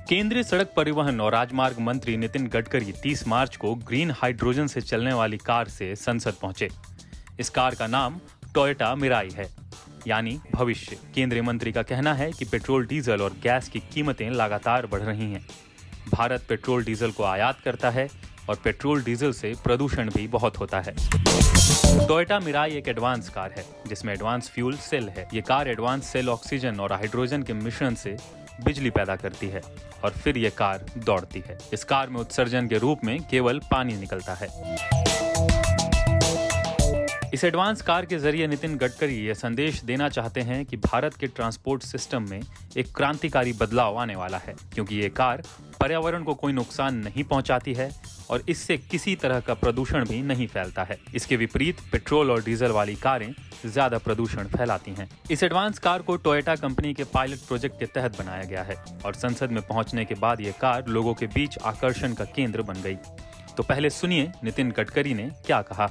केंद्रीय सड़क परिवहन और राजमार्ग मंत्री नितिन गडकरी 30 मार्च को ग्रीन हाइड्रोजन से चलने वाली कार से संसद पहुंचे। इस कार का नाम टोयोटा मिराई है, यानी भविष्य। केंद्रीय मंत्री का कहना है कि पेट्रोल, डीजल और गैस की कीमतें लगातार बढ़ रही हैं। भारत पेट्रोल डीजल को आयात करता है और पेट्रोल डीजल से प्रदूषण भी बहुत होता है। टोयोटा मिराई एक एडवांस कार है जिसमें एडवांस फ्यूल सेल है। ये कार एडवांस सेल ऑक्सीजन और हाइड्रोजन के मिश्रण से बिजली पैदा करती है और फिर ये कार दौड़ती है। इस कार में उत्सर्जन के रूप में केवल पानी निकलता है। इस एडवांस कार के जरिए नितिन गडकरी ये संदेश देना चाहते हैं कि भारत के ट्रांसपोर्ट सिस्टम में एक क्रांतिकारी बदलाव आने वाला है, क्योंकि ये कार पर्यावरण को कोई नुकसान नहीं पहुंचाती है और इससे किसी तरह का प्रदूषण भी नहीं फैलता है। इसके विपरीत पेट्रोल और डीजल वाली कारें ज्यादा प्रदूषण फैलाती हैं। इस एडवांस कार को टोयोटा कंपनी के पायलट प्रोजेक्ट के तहत बनाया गया है और संसद में पहुंचने के बाद ये कार लोगों के बीच आकर्षण का केंद्र बन गई। तो पहले सुनिए नितिन गडकरी ने क्या कहा।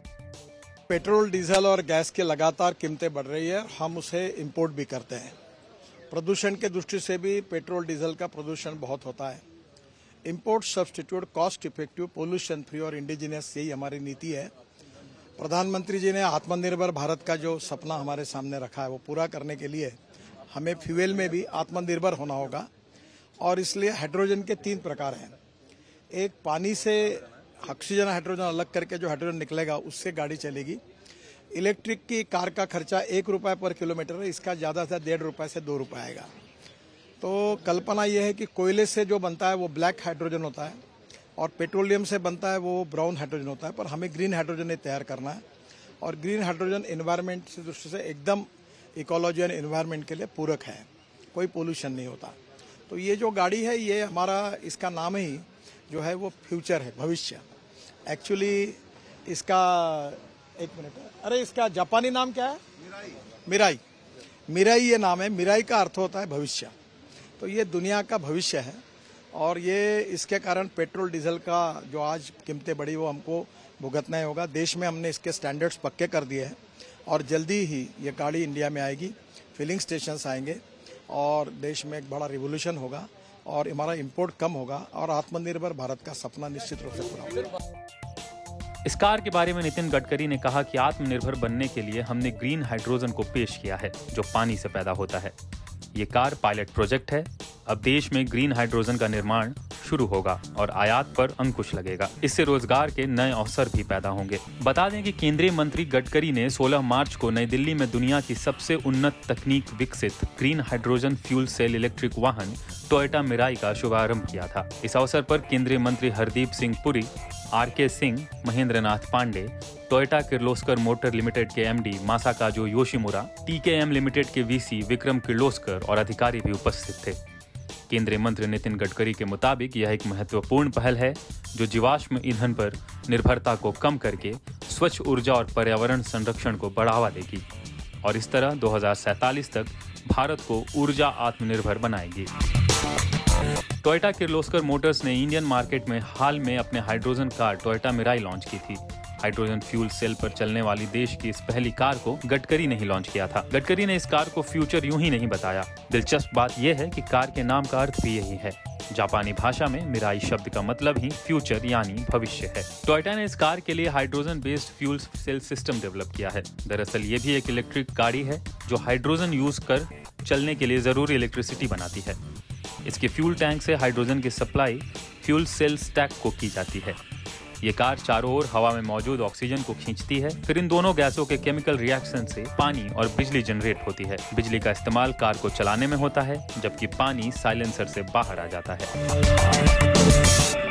पेट्रोल, डीजल और गैस की लगातार कीमतें बढ़ रही है, हम उसे इंपोर्ट भी करते हैं। प्रदूषण के दृष्टि से भी पेट्रोल डीजल का प्रदूषण बहुत होता है। Import substitute, cost effective, pollution free और इंडिजिनियस, यही हमारी नीति है। प्रधानमंत्री जी ने आत्मनिर्भर भारत का जो सपना हमारे सामने रखा है वो पूरा करने के लिए हमें फ्यूल में भी आत्मनिर्भर होना होगा और इसलिए हाइड्रोजन के 3 प्रकार हैं। एक, पानी से ऑक्सीजन हाइड्रोजन अलग करके जो हाइड्रोजन निकलेगा उससे गाड़ी चलेगी। इलेक्ट्रिक की कार का खर्चा 1 रुपये पर किलोमीटर है, इसका ज़्यादा से 1.5 रुपये से 2 रुपये आएगा। तो कल्पना यह है कि कोयले से जो बनता है वो ब्लैक हाइड्रोजन होता है और पेट्रोलियम से बनता है वो ब्राउन हाइड्रोजन होता है, पर हमें ग्रीन हाइड्रोजन ही तैयार करना है और ग्रीन हाइड्रोजन एनवायरनमेंट की दृष्टि से एकदम इकोलॉजी एंड एनवायरनमेंट के लिए पूरक है, कोई पोल्यूशन नहीं होता। तो ये जो गाड़ी है ये हमारा, इसका नाम ही जो है वो फ्यूचर है, भविष्य। एक्चुअली इसका, एक मिनट, अरे इसका जापानी नाम क्या है? मिराई। मिराई ये नाम है। मिराई का अर्थ होता है भविष्य। तो ये दुनिया का भविष्य है और ये इसके कारण पेट्रोल डीजल का जो आज कीमतें बढ़ी वो हमको भुगतना ही होगा। देश में हमने इसके स्टैंडर्ड्स पक्के कर दिए हैं और जल्दी ही ये गाड़ी इंडिया में आएगी, फिलिंग स्टेशंस आएंगे और देश में एक बड़ा रिवोल्यूशन होगा और हमारा इंपोर्ट कम होगा और आत्मनिर्भर भारत का सपना निश्चित रूप से पूरा होगा। इस कार के बारे में नितिन गडकरी ने कहा कि आत्मनिर्भर बनने के लिए हमने ग्रीन हाइड्रोजन को पेश किया है जो पानी से पैदा होता है। ये कार पायलट प्रोजेक्ट है। अब देश में ग्रीन हाइड्रोजन का निर्माण शुरू होगा और आयात पर अंकुश लगेगा। इससे रोजगार के नए अवसर भी पैदा होंगे। बता दें कि केंद्रीय मंत्री गडकरी ने 16 मार्च को नई दिल्ली में दुनिया की सबसे उन्नत तकनीक विकसित green hydrogen fuel cell electric वाहन टोयोटा मिराई का शुभारंभ किया था। इस अवसर पर केंद्रीय मंत्री Hardeep Singh Puri, R K. Singh, Mahendra Nath Pandey, Toyota Kirloskar motor limited के MD Masakazu Yoshimura, TKM limited के वीसी विक्रम किर्लोस्कर और अधिकारी भी उपस्थित थे। केंद्रीय मंत्री नितिन गडकरी के मुताबिक यह एक महत्वपूर्ण पहल है जो जीवाश्म ईंधन पर निर्भरता को कम करके स्वच्छ ऊर्जा और पर्यावरण संरक्षण को बढ़ावा देगी और इस तरह 2047 तक भारत को ऊर्जा आत्मनिर्भर बनाएगी। टोयोटा किर्लोस्कर मोटर्स ने इंडियन मार्केट में हाल में अपने hydrogen car Toyota Mirai launch की थी। हाइड्रोजन फ्यूल सेल पर चलने वाली देश की इस पहली कार को गडकरी ने ही लॉन्च किया था। गडकरी ने इस कार को फ्यूचर यूं ही नहीं बताया। दिलचस्प बात यह है कि कार के नाम का अर्थ भी यही है। जापानी भाषा में मिराई शब्द का मतलब ही फ्यूचर यानी भविष्य है। टोयोटा ने इस कार के लिए hydrogen based fuel cell system develop किया है। दरअसल ये भी एक इलेक्ट्रिक गाड़ी है जो हाइड्रोजन यूज कर चलने के लिए जरूरी इलेक्ट्रिसिटी बनाती है। इसके फ्यूल टैंक से हाइड्रोजन की सप्लाई फ्यूल सेल स्टैक को की जाती है। ये कार चारों ओर हवा में मौजूद ऑक्सीजन को खींचती है, फिर इन दोनों गैसों के केमिकल रिएक्शन से पानी और बिजली जनरेट होती है। बिजली का इस्तेमाल कार को चलाने में होता है, जबकि पानी साइलेंसर से बाहर आ जाता है।